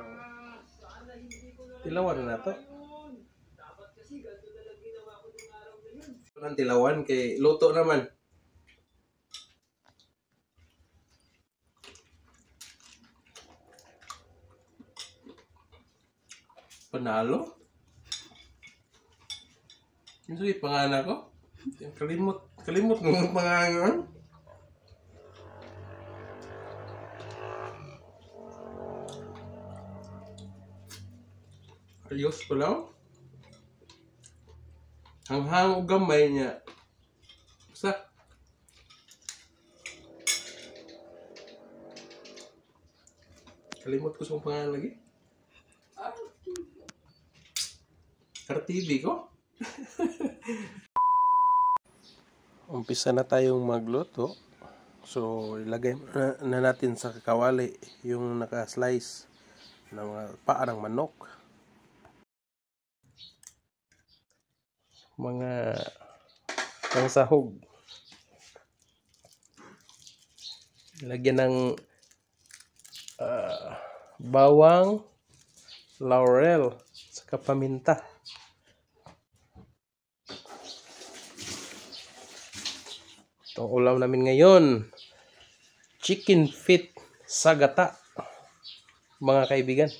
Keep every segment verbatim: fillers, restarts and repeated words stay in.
Tilawan na to. Ang tilawan kay luto naman. Panalo? Yung sige, pangalan ko? Kalimot, kalimot ng pangalan. Ayos ko lang. Hanghang o gamay niya. Basta. Kalimot ko sa pangalan lagi. R T V ko. Umpisa na tayong magluto. So, ilagay na, na natin sa kawali yung naka-slice ng mga paa ng manok. Mga pang sahog. Lagyan ng uh, bawang, laurel, saka paminta. Itong ulam namin ngayon, chicken feet sa gata, mga kaibigan.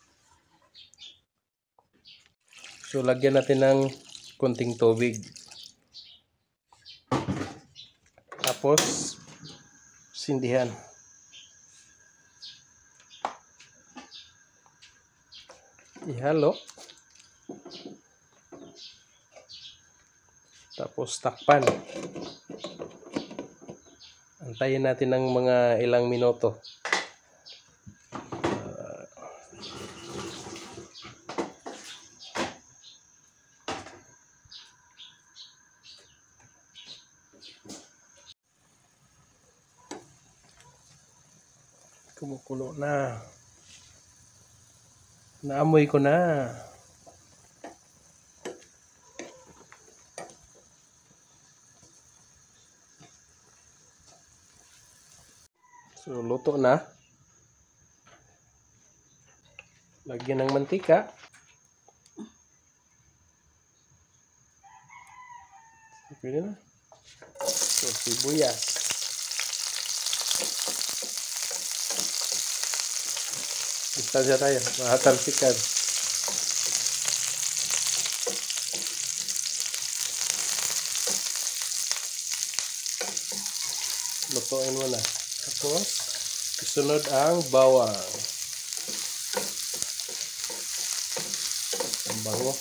So, lagyan natin ng konting tubig. Tapos, sindihan. Ihalo. Tapos, takpan. Antayin natin ng mga ilang minuto. Uh, kumukulo na. Naamoy ko na. So, luto na. Lagyan ng mantika. Pwede na. So, sibuyas. Distansya tayo. Mahatalsikan. Lutuin mo na. Tapos, isunod ang bawang. Ang bango.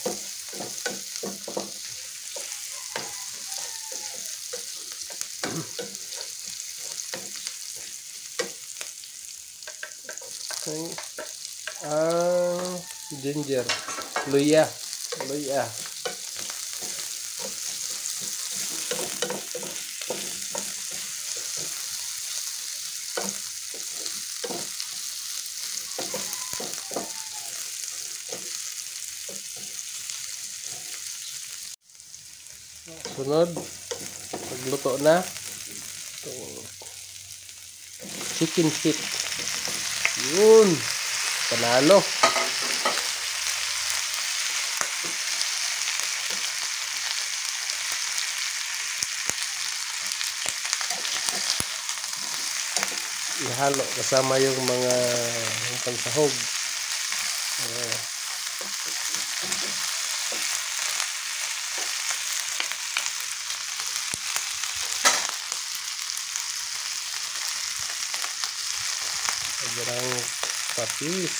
Ang ginger. Luya. Luya. Sunod, pagluto na, itong chicken feet. Yun, panalo. Ihalo kasama yung mga yung pansahog. Uh, Agarang patis.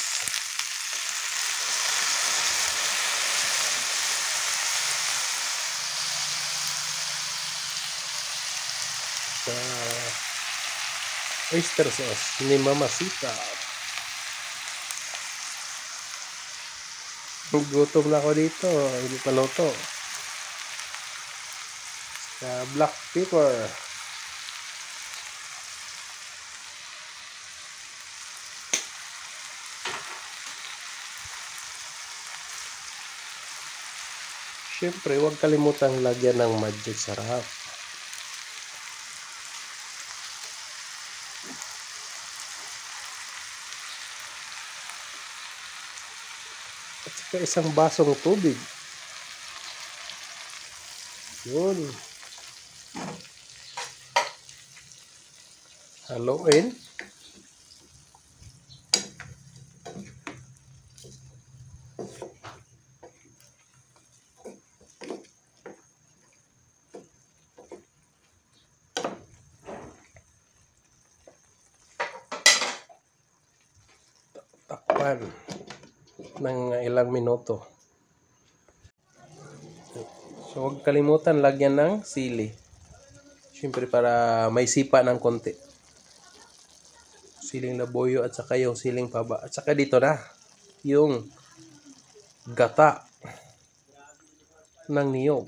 Sa oyster sauce ni Mamacita. Gutom na ako dito, hindi pa luto. Sa black pepper. Siyempre, huwag kalimutang lagyan ng magic sarap. At saka isang basong tubig. Yun. Haluin. Takpan ng ilang minuto. So huwag kalimutan lagyan ng sili. Siyempre para may sipa ng konti. Siling labuyo at saka yung siling paba. At saka dito na yung gata ng niyog.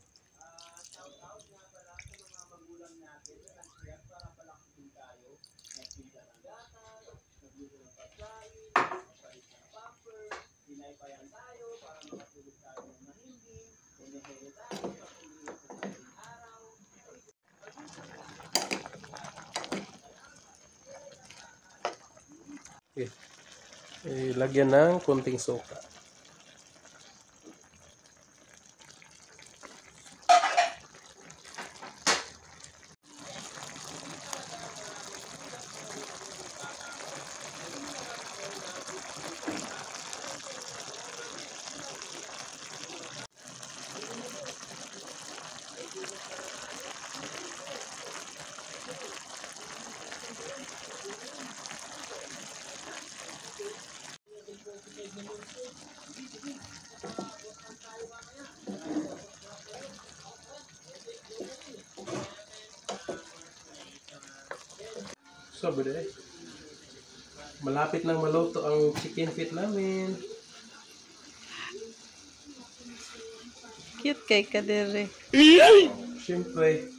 Okay. Eh, lagyan ng konting suka. So, bude. Malapit nang maluto ang chicken feet namin. Cute kay kadere. Siyempre.